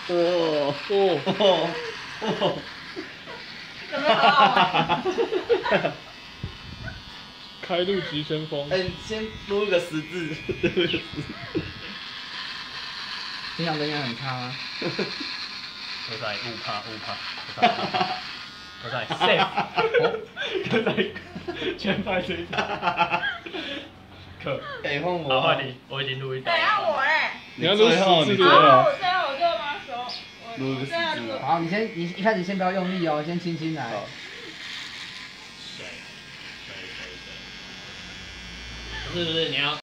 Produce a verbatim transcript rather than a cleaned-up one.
哦哦哦哦！ 怎么好？ 开路急先锋。 哎，先录个十字，录个十字。 平常灯应该很差啊。 都在误怕误怕，都在 safe， 都在全拍谁打？可， 哎，换我。 好换你，我已经录一段。 等下我哎。 你要录十字好， 的。 我最后我就把手， 录个十我这样录。 字。 好，你先，你一开始先不要用力哦，先轻轻来。 谁？谁谁谁？不是不是，你要。